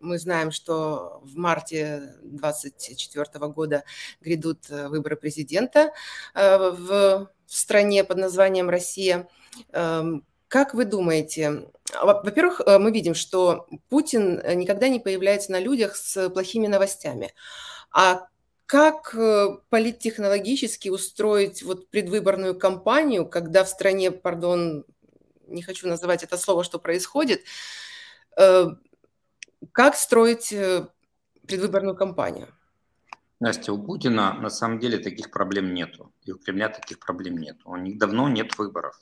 Мы знаем, что в марте 2024 года грядут выборы президента в стране под названием Россия. Как вы думаете, во-первых, мы видим, что Путин никогда не появляется на людях с плохими новостями. А как политтехнологически устроить вот предвыборную кампанию, когда в стране, пардон, не хочу называть это слово, что происходит, как строить предвыборную кампанию? Настя, у Путина на самом деле таких проблем нету. И у Кремля таких проблем нету. У них давно нет выборов.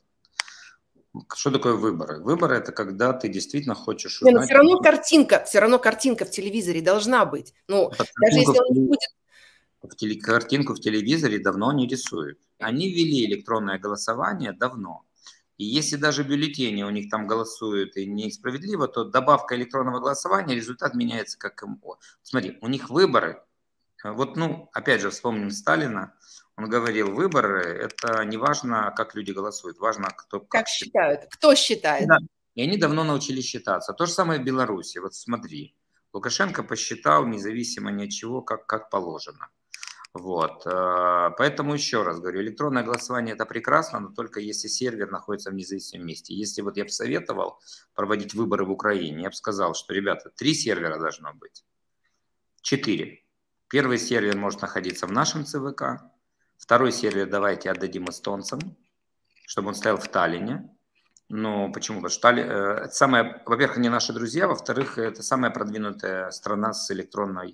Что такое выборы? Выборы – это когда ты действительно хочешь Но узнать… все равно картинка в телевизоре должна быть. Ну, даже если он не будет… Картинку в телевизоре давно не рисуют. Они ввели электронное голосование давно. И если даже бюллетени у них там голосуют и несправедливо, то добавка электронного голосования, результат меняется как МО. Смотри, у них выборы. Вот, опять же, вспомним Сталина. Он говорил, выборы – это не важно, как люди голосуют, важно, кто как считают. Кто считает. Да. И они давно научились считаться. То же самое в Беларуси. Вот смотри, Лукашенко посчитал, независимо ни от чего, как положено. Вот. Поэтому еще раз говорю, электронное голосование – это прекрасно, но только если сервер находится в независимом месте. Если вот я бы советовал проводить выборы в Украине, я бы сказал, что, ребята, 3 сервера должно быть. 4. Первый сервер может находиться в нашем ЦВК. Второй сервер давайте отдадим эстонцам, чтобы он стоял в Таллине. Ну, почему? Потому что это самая, во-первых, они наши друзья, во-вторых, это самая продвинутая страна с электронным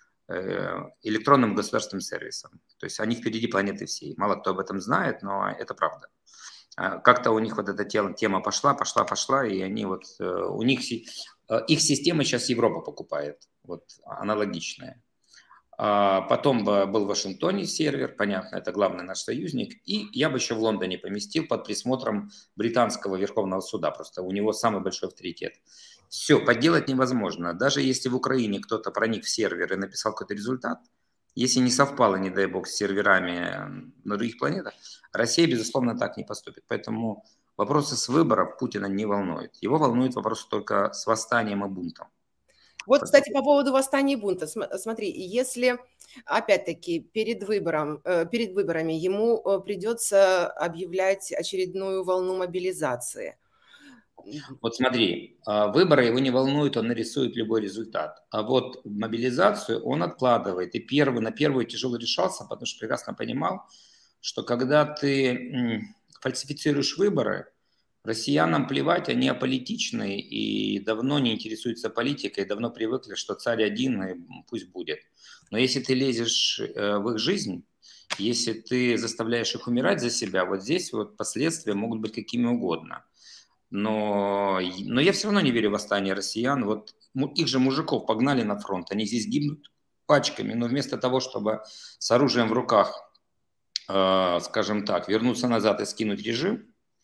государственным сервисом. То есть они впереди планеты всей. Мало кто об этом знает, но это правда. Как-то у них вот эта тема пошла, и они вот, у них, их система сейчас Европа покупает, вот аналогичная. Потом был в Вашингтоне сервер, понятно, это главный наш союзник. И я бы еще в Лондоне поместил под присмотром британского Верховного суда. Просто у него самый большой авторитет. Все, подделать невозможно. Даже если в Украине кто-то проник в сервер и написал какой-то результат, если не совпало, не дай бог, с серверами на других планетах, Россия, безусловно, так не поступит. Поэтому вопросы с выборов Путина не волнуют. Его волнует вопрос только с восстанием и бунтом. Вот, кстати, по поводу восстания и бунта. Смотри, если, опять-таки, перед выборами ему придется объявлять очередную волну мобилизации. Вот смотри, выборы его не волнуют, он нарисует любой результат. А вот мобилизацию он откладывает. И на первую тяжело решался, потому что прекрасно понимал, что когда ты фальсифицируешь выборы, россиянам плевать, они аполитичные и давно не интересуются политикой, давно привыкли, что царь один и пусть будет. Но если ты лезешь в их жизнь, если ты заставляешь их умирать за себя, вот здесь вот последствия могут быть какими угодно. Но я все равно не верю в восстание россиян. Вот их же мужиков погнали на фронт, они здесь гибнут пачками, но вместо того, чтобы с оружием в руках, скажем так, вернуться назад и скинуть режим,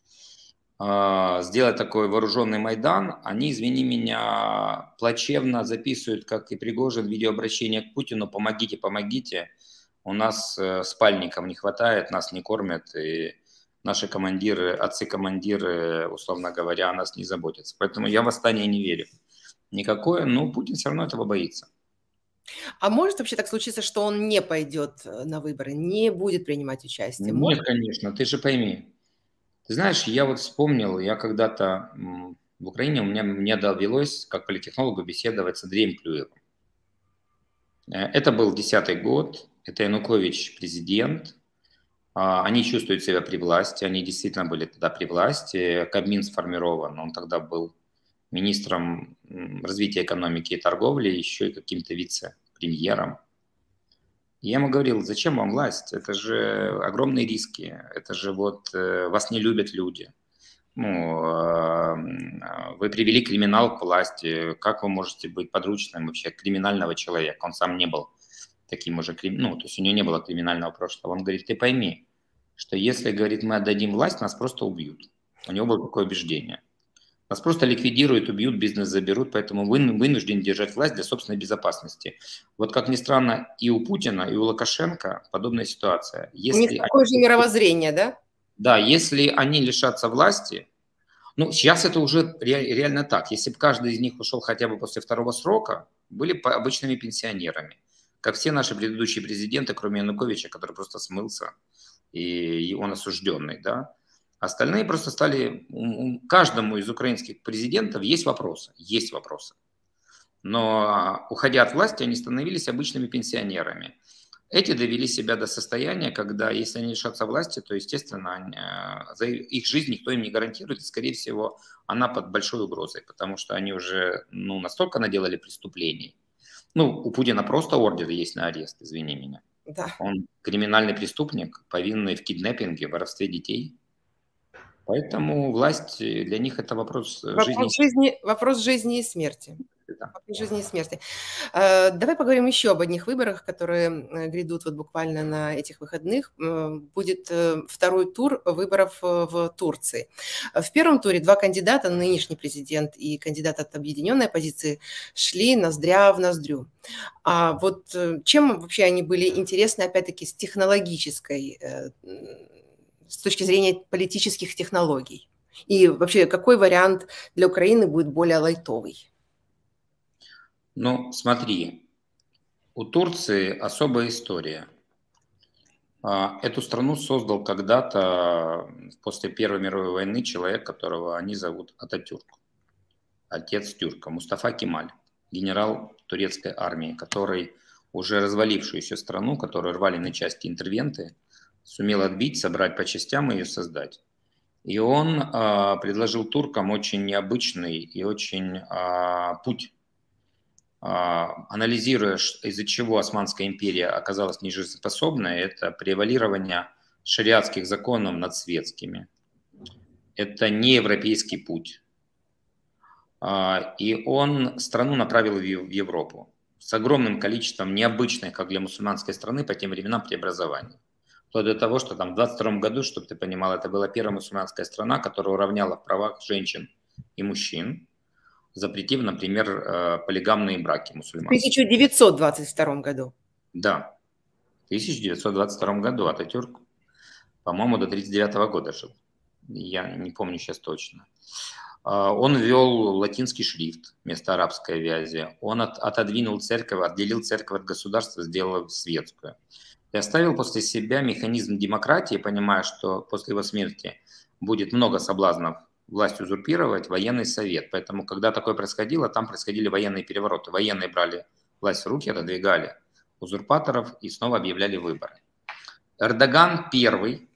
сделать такой вооруженный Майдан, они, извини меня, плачевно записывают, как и Пригожин, видеообращение к Путину: помогите, помогите, у нас спальников не хватает, нас не кормят, и наши командиры, отцы-командиры, условно говоря, о нас не заботятся. Поэтому я в восстание не верю никакое, но Путин все равно этого боится. А может вообще так случиться, что он не пойдет на выборы, не будет принимать участие? Нет, конечно, ты же пойми. Ты знаешь, я вот вспомнил, я когда-то в Украине, мне довелось как политтехнологу беседовать с Андреем Клюевым. Это был 2010 год, это Янукович президент, они чувствуют себя при власти, они действительно были тогда при власти, Кабмин сформирован, он тогда был министром развития экономики и торговли, еще и каким-то вице-премьером. Я ему говорил: зачем вам власть? Это же огромные риски, это же вот вас не любят люди. Вы привели криминал к власти, как вы можете быть подручным вообще криминального человека? Он сам не был таким уже, то есть у него не было криминального прошлого. Он говорит: ты пойми, что если, говорит, мы отдадим власть, нас просто убьют. У него было такое убеждение. Нас просто ликвидируют, убьют, бизнес заберут, поэтому вынуждены держать власть для собственной безопасности. Вот как ни странно, и у Путина, и у Лукашенко подобная ситуация. У них такое же мировоззрение, да? Да, если они лишатся власти, Ну, сейчас это уже реально так. Если бы каждый из них ушел хотя бы после второго срока, были бы обычными пенсионерами. Как все наши предыдущие президенты, кроме Януковича, который просто смылся, и он осужденный, да. Остальные просто стали... Каждому из украинских президентов есть вопросы. Есть вопросы. Но, уходя от власти, они становились обычными пенсионерами. Эти довели себя до состояния, когда, если они лишатся власти, то, естественно, за их жизнь никто им не гарантирует, и, скорее всего, она под большой угрозой, потому что они уже настолько наделали преступлений. У Путина просто ордер есть на арест, извини меня. Да. Он криминальный преступник, повинный в киднеппинге, воровстве детей. Поэтому власть для них это вопрос жизни. Вопрос жизни и смерти. Да. Жизни и смерти. Давай поговорим еще об одних выборах, которые грядут вот буквально на этих выходных. Будет второй тур выборов в Турции. В первом туре два кандидата, нынешний президент и кандидат от объединенной оппозиции, шли ноздря в ноздрю. А вот чем вообще они были интересны, опять-таки, с технологической, с точки зрения политических технологий? И вообще, какой вариант для Украины будет более лайтовый? Смотри, у Турции особая история. Эту страну создал когда-то после Первой мировой войны человек, которого они зовут Ататюрк, отец тюрка, Мустафа Кемаль, генерал турецкой армии, который уже развалившуюся страну, которую рвали на части интервенты, сумел отбить, собрать по частям и ее создать. И он предложил туркам очень необычный и очень путь. Анализируя, из-за чего Османская империя оказалась нежизнеспособной, это превалирование шариатских законов над светскими. Это не европейский путь. И он страну направил в Европу с огромным количеством необычных, как для мусульманской страны, по тем временам преобразований. Вплоть до того, что там в 22 году, чтобы ты понимал, это была первая мусульманская страна, которая уравняла в правах женщин и мужчин, запретив, например, полигамные браки мусульманские. В 1922 году. Да, в 1922 году Ататюрк, по-моему, до 1939 года жил. Я не помню сейчас точно. Он ввел латинский шрифт вместо арабской вязи. Он отодвинул церковь, отделил церковь от государства, сделал светскую. И оставил после себя механизм демократии, понимая, что после его смерти будет много соблазнов власть узурпировать, военный совет. Поэтому, когда такое происходило, там происходили военные перевороты. Военные брали власть в руки, отодвигали узурпаторов и снова объявляли выборы. Эрдоган первый,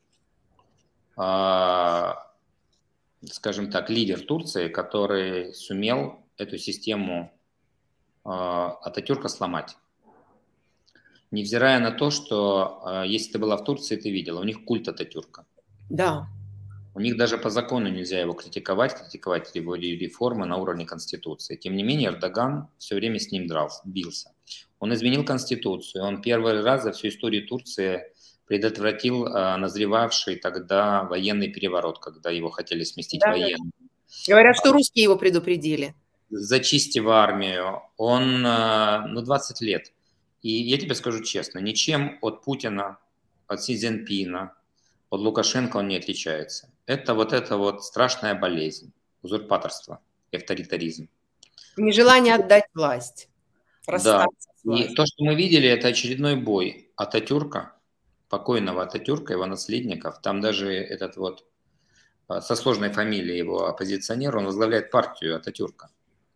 скажем так, лидер Турции, который сумел эту систему Ататюрка сломать. Невзирая на то, что, если ты была в Турции, ты видела, у них культ Ататюрка. Да. У них даже по закону нельзя его критиковать его реформы на уровне Конституции. Тем не менее, Эрдоган все время с ним бился. Он изменил Конституцию. Он первый раз за всю историю Турции предотвратил назревавший тогда военный переворот, когда его хотели сместить военные. Говорят, что русские его предупредили. Зачистив армию. Он 20 лет. И я тебе скажу честно, ничем от Путина, от Си Цзиньпина, от Лукашенко он не отличается. Это вот страшная болезнь, узурпаторство, авторитаризм. Нежелание отдать власть. Да, и то, что мы видели, это очередной бой Ататюрка, покойного Ататюрка, его наследников. Там даже этот вот со сложной фамилией его оппозиционер, он возглавляет партию Ататюрка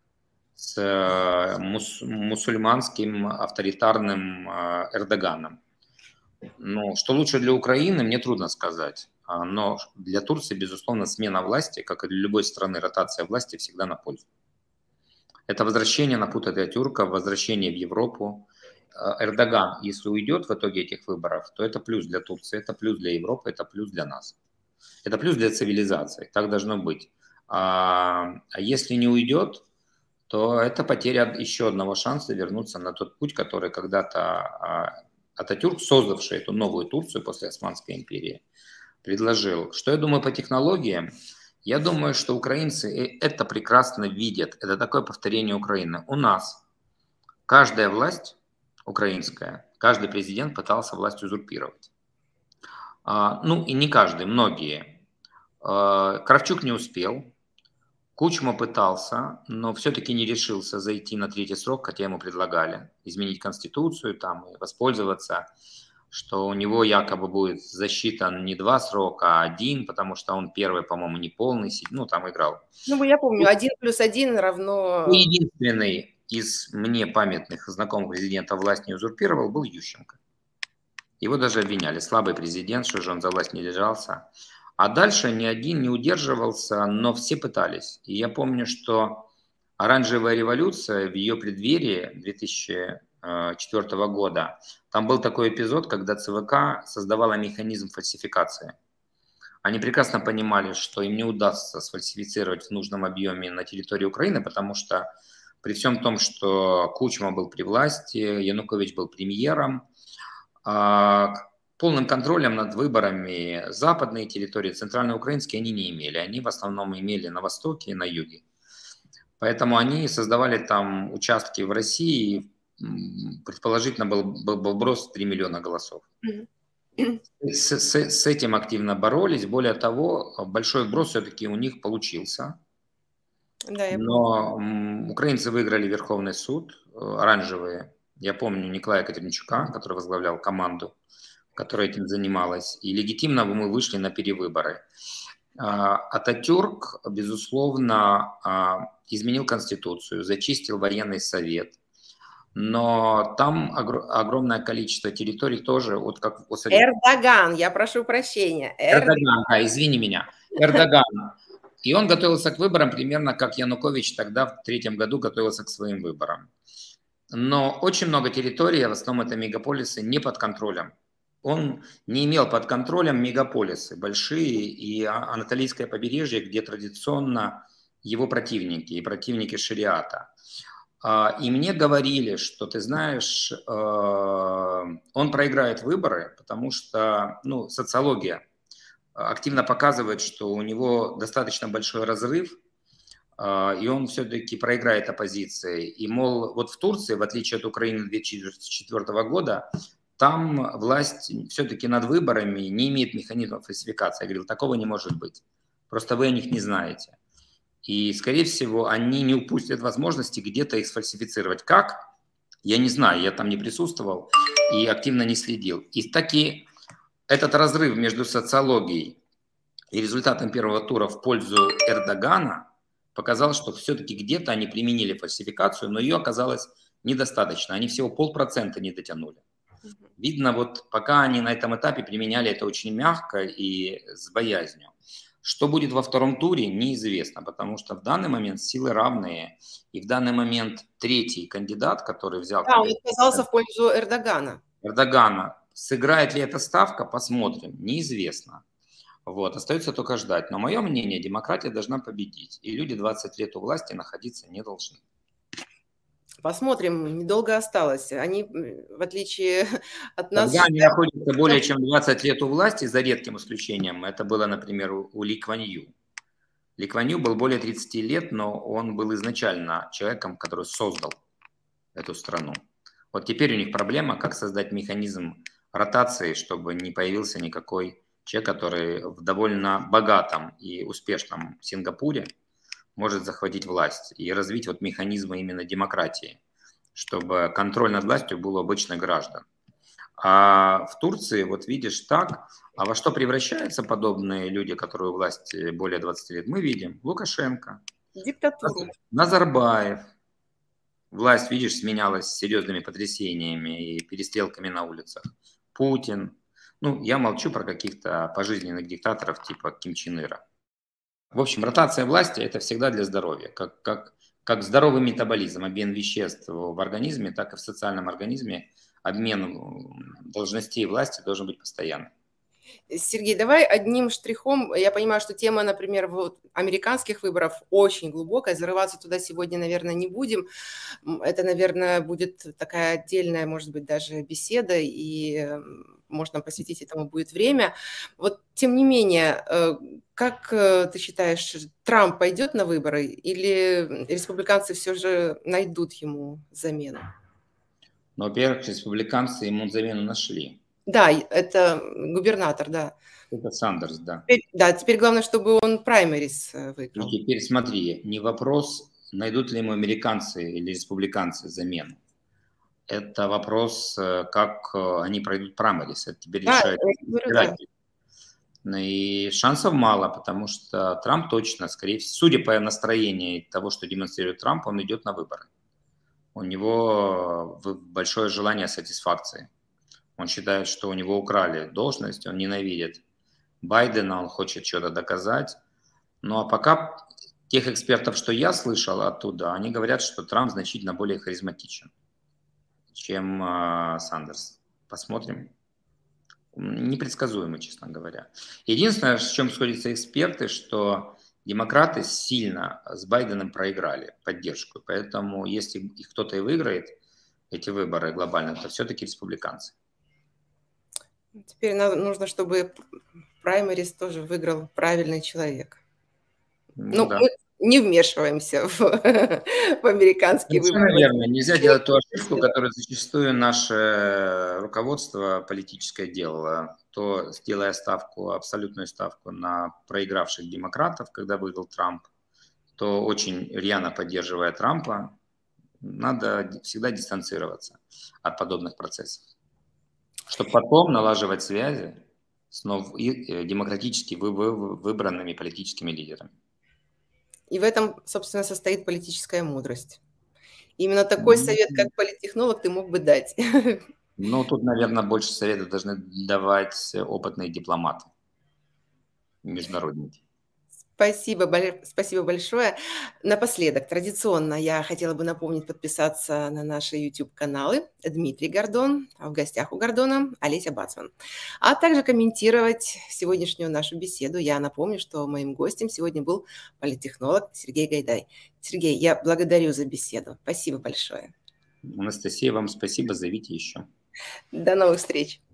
с мусульманским авторитарным Эрдоганом. Что лучше для Украины, мне трудно сказать. Но для Турции, безусловно, смена власти, как и для любой страны, ротация власти всегда на пользу. Это возвращение на путь Ататюрка, возвращение в Европу. Эрдоган, если уйдет в итоге этих выборов, то это плюс для Турции, это плюс для Европы, это плюс для нас. Это плюс для цивилизации, так должно быть. А если не уйдет, то это потеря еще одного шанса вернуться на тот путь, который когда-то Ататюрк, создавший эту новую Турцию после Османской империи, предложил. Что я думаю по технологиям? Я думаю, что украинцы это прекрасно видят. Это такое повторение Украины. У нас каждая власть украинская, каждый президент пытался власть узурпировать. И не каждый, многие. Кравчук не успел. Кучма пытался, но все-таки не решился зайти на 3-й срок, хотя ему предлагали изменить Конституцию там и воспользоваться, что у него якобы будет засчитан не 2 срока, а 1, потому что он первый, по-моему, не полный, ну, там играл. Ну, я помню, 1+1 равно... Единственный из мне памятных знакомых президента власть не узурпировал был Ющенко. Его даже обвиняли. Слабый президент, что же он за власть не держался. А дальше ни один не удерживался, но все пытались. И я помню, что оранжевая революция в ее преддверии 2004 года, там был такой эпизод, когда ЦВК создавала механизм фальсификации. Они прекрасно понимали, что им не удастся сфальсифицировать в нужном объеме на территории Украины, потому что при всем том, что Кучма был при власти, Янукович был премьером, полным контролем над выборами западные территории, центральноукраинские, они не имели. Они в основном имели на востоке и на юге. Поэтому они создавали там участки в России, предположительно был вброс 3 миллиона голосов. С этим активно боролись. Более того, большой вброс все-таки у них получился. Да, но украинцы выиграли Верховный суд, оранжевые. Я помню Николая Катеринчука, который возглавлял команду, которая этим занималась. И легитимно мы вышли на перевыборы. Ататюрк, безусловно, изменил Конституцию, зачистил военный совет. Но там огромное количество территорий тоже. Вот как Эрдоган, я прошу прощения. Эрдоган, извини меня. Эрдоган. И он готовился к выборам примерно как Янукович тогда в 2003 году готовился к своим выборам. Но очень много территорий, в основном это мегаполисы, не под контролем. Он не имел под контролем мегаполисы большие и Анатолийское побережье, где традиционно его противники и противники шариата. И мне говорили, что, ты знаешь, он проиграет выборы, потому что социология активно показывает, что у него достаточно большой разрыв, и он все-таки проиграет оппозиции. И, мол, вот в Турции, в отличие от Украины 2004 года, там власть все-таки над выборами не имеет механизма фальсификации. Я говорил, такого не может быть. Просто вы о них не знаете. И, скорее всего, они не упустят возможности где-то их сфальсифицировать. Как? Я не знаю, я там не присутствовал и активно не следил. И таки этот разрыв между социологией и результатом первого тура в пользу Эрдогана показал, что все-таки где-то они применили фальсификацию, но ее оказалось недостаточно. Они всего 0,5% не дотянули. Видно, вот пока они на этом этапе применяли это очень мягко и с боязнью. Что будет во втором туре, неизвестно, потому что в данный момент силы равные. И в данный момент третий кандидат, который взял... Да, он отказался в пользу Эрдогана. Сыграет ли эта ставка, посмотрим. Неизвестно. Вот, остается только ждать. Но мое мнение, демократия должна победить. И люди 20 лет у власти находиться не должны. Посмотрим, недолго осталось. Они, в отличие от нас... Когда они находятся более чем 20 лет у власти, за редким исключением, это было, например, у Ли Куан Ю. Ли Куан Ю был более 30 лет, но он был изначально человеком, который создал эту страну. Вот теперь у них проблема, как создать механизм ротации, чтобы не появился никакой человек, который в довольно богатом и успешном Сингапуре может захватить власть и развить вот механизмы именно демократии, чтобы контроль над властью был у обычных граждан. А в Турции, вот видишь, так, а во что превращаются подобные люди, которые у власти более 20 лет, мы видим Лукашенко, диктатуру. Назарбаев. Власть, видишь, сменялась с серьезными потрясениями и перестрелками на улицах. Путин. Я молчу про каких-то пожизненных диктаторов типа Ким Чен Ира. В общем, ротация власти – это всегда для здоровья. Как здоровый метаболизм, обмен веществ в организме, так и в социальном организме обмен должностей власти должен быть постоянным. Сергей, давай одним штрихом. Я понимаю, что тема, например, американских выборов очень глубокая. Зарываться туда сегодня, наверное, не будем. Это, наверное, будет такая отдельная, может быть, даже беседа, и можно посвятить этому будет время. Вот, тем не менее, как ты считаешь, Трамп пойдет на выборы или республиканцы все же найдут ему замену? Во-первых, республиканцы ему замену нашли. Да, это губернатор, да. Это Сандерс, да. Да, теперь главное, чтобы он праймерис И выиграл. теперь смотри, не вопрос, найдут ли ему американцы или республиканцы замену. Это вопрос, как они пройдут праймерис. Это теперь Да, решает я говорю, да. избиратель. Ну и шансов мало, потому что Трамп точно, скорее всего, судя по настроению того, что демонстрирует Трамп, он идет на выборы. У него большое желание сатисфакции. Он считает, что у него украли должность, он ненавидит Байдена, он хочет что-то доказать. Ну а пока тех экспертов, что я слышал оттуда, они говорят, что Трамп значительно более харизматичен, чем Сандерс. Посмотрим. Непредсказуемо, честно говоря. Единственное, с чем сходятся эксперты, что демократы сильно с Байденом проиграли поддержку. Поэтому если их кто-то и выиграет эти выборы глобально, то все-таки республиканцы. Теперь нужно, чтобы праймерис тоже выиграл правильный человек. Ну, да. Мы не вмешиваемся в американские Совершенно выборы. верно. Нельзя делать ту ошибку, которую зачастую наше руководство политическое делало. То, делая ставку, абсолютную ставку на проигравших демократов, когда выиграл Трамп, то очень рьяно поддерживая Трампа, надо всегда дистанцироваться от подобных процессов, чтобы потом налаживать связи с демократически выбранными политическими лидерами. И в этом, собственно, состоит политическая мудрость. Именно такой совет, как политтехнолог, ты мог бы дать. Ну, тут, наверное, больше совета должны давать опытные дипломаты, международники. Спасибо большое. Напоследок, традиционно я хотела бы напомнить подписаться на наши YouTube-каналы. Дмитрий Гордон, а в гостях у Гордона Олеся Бацман. А также комментировать сегодняшнюю нашу беседу. Я напомню, что моим гостем сегодня был политтехнолог Сергей Гайдай. Сергей, я благодарю за беседу. Спасибо большое. Анастасия, вам спасибо, зовите еще. До новых встреч.